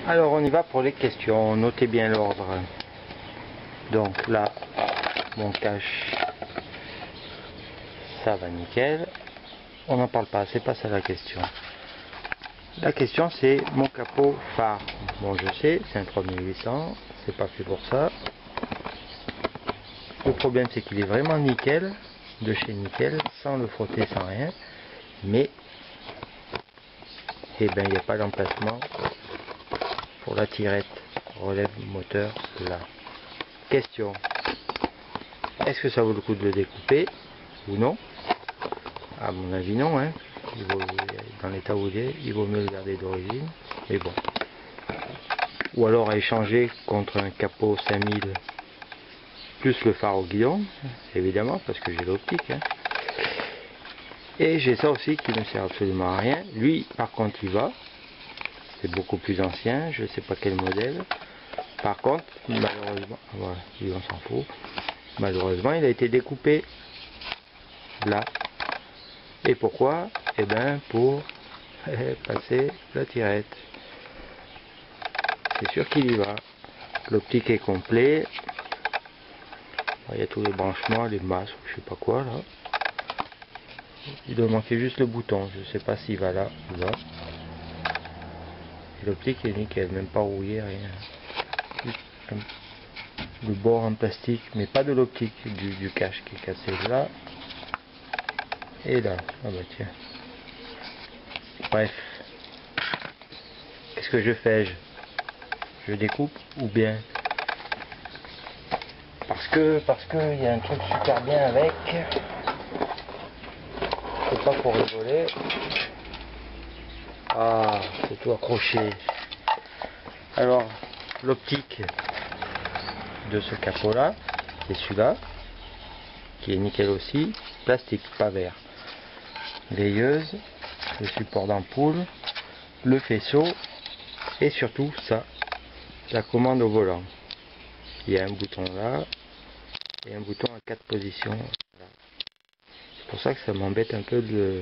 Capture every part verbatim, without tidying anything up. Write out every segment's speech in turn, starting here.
Alors on y va pour les questions, notez bien l'ordre. Donc là, mon cache, ça va nickel. On n'en parle pas, c'est pas ça la question. La question c'est mon capot phare. Bon, je sais, c'est un trois mille huit cents, c'est pas fait pour ça. Le problème c'est qu'il est vraiment nickel, de chez Nickel, sans le frotter, sans rien. Mais eh ben, il n'y a pas d'emplacement pour la tirette relève moteur là. Question, est-ce que ça vaut le coup de le découper ou non? À mon avis non, hein. Il vaut, dans l'état où il est, il vaut mieux le garder d'origine, mais bon. Ou alors à échanger contre un capot cinq mille plus le phare au guidon, évidemment, parce que j'ai l'optique. Hein. Et j'ai ça aussi qui ne sert absolument à rien. Lui, par contre, il va. C'est beaucoup plus ancien, je ne sais pas quel modèle. Par contre, malheureusement, voilà, lui on s'en fout. Malheureusement, il a été découpé là. Et pourquoi? Eh bien, pour passer la tirette. C'est sûr qu'il y va. L'optique est complet. Il y a tous les branchements, les masses, je sais pas quoi là. Il doit manquer juste le bouton. Je sais pas s'il va là ou là. L'optique est nickel, même pas rouillé, rien. Juste le bord en plastique, mais pas de l'optique du, du cache qui est cassé là. Et là. Ah bah tiens. Bref. Qu'est-ce que je fais? Je, je découpe ou bien? Parce que, parce que il y a un truc super bien avec. C'est pas pour rigoler. Ah, c'est tout accroché. Alors, l'optique de ce capot là, c'est celui-là, qui est nickel aussi, plastique, pas verre. Veilleuse, le support d'ampoule, le faisceau et surtout ça, la commande au volant. Il y a un bouton là et un bouton à quatre positions. C'est pour ça que ça m'embête un peu de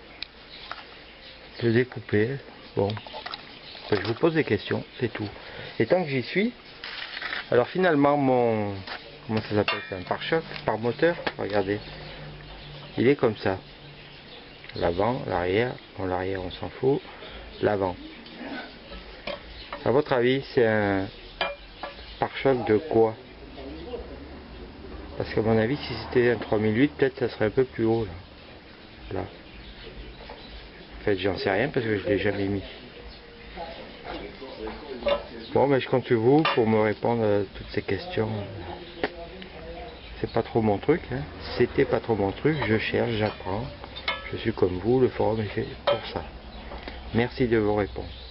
le découper. Bon, je vous pose des questions, c'est tout. Et tant que j'y suis, alors finalement mon, comment ça s'appelle, c'est un pare-choc, par moteur, regardez, il est comme ça. L'avant, l'arrière, bon l'arrière on s'en fout, l'avant. À votre avis, c'est un pare-choc de quoi? Parce qu'à mon avis, si c'était un trois mille huit, peut-être ça serait un peu plus haut là. là. En fait, j'en sais rien parce que je ne l'ai jamais mis. Bon, mais je compte sur vous pour me répondre à toutes ces questions. C'est pas trop mon truc, hein. C'était pas trop mon truc, je cherche, j'apprends. Je suis comme vous, le forum est fait pour ça. Merci de vos réponses.